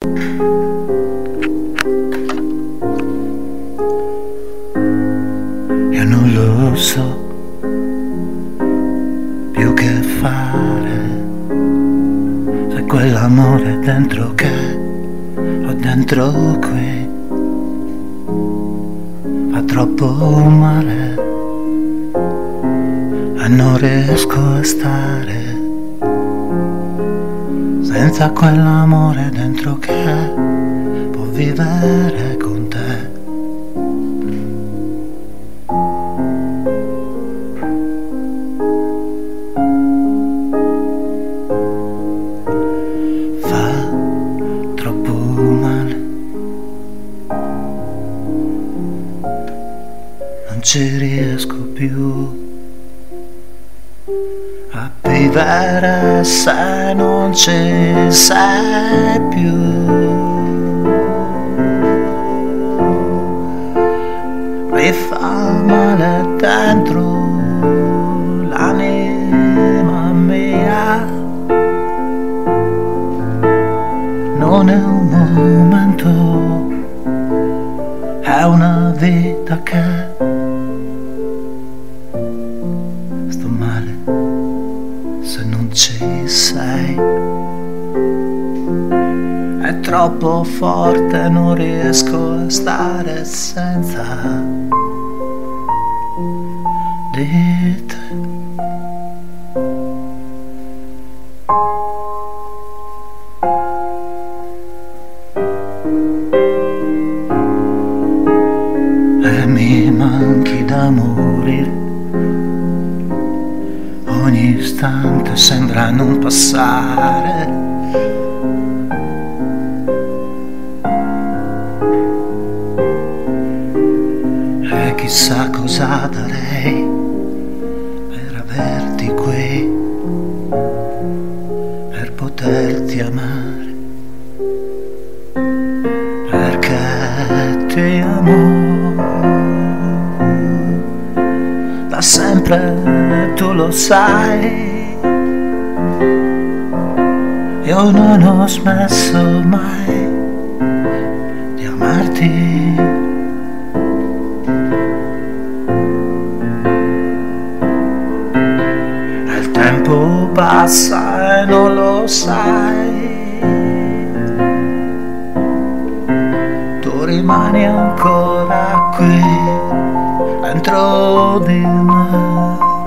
Io non lo so più che fare, se quell'amore dentro che ho dentro qui fa troppo male e non riesco a stare senza quell'amore dentro che può vivere con te. Non ci riesco più a vivere se non ci sei più. Mi fa male dentro l'anima mia, non è un momento, è una vita che sto male se non ci sei. È troppo forte, non riesco a stare senza di te. E mi manchi da morire, ogni istante sembra non passare. E chissà cosa darei per averti qui, per poterti amare, perché ti amo da sempre, tu lo sai. Io non ho smesso mai di amarti. E il tempo passa e non lo sai, tu rimani ancora qui dentro di me.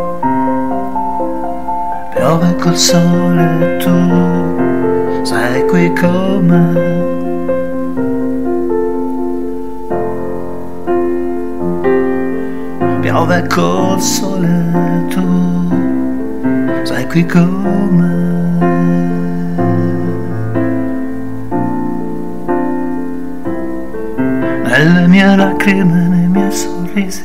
Piove col sole, tu sei qui con me. Piove col sole, tu sei qui con me. Nelle mie lacrime, nei miei sorrisi,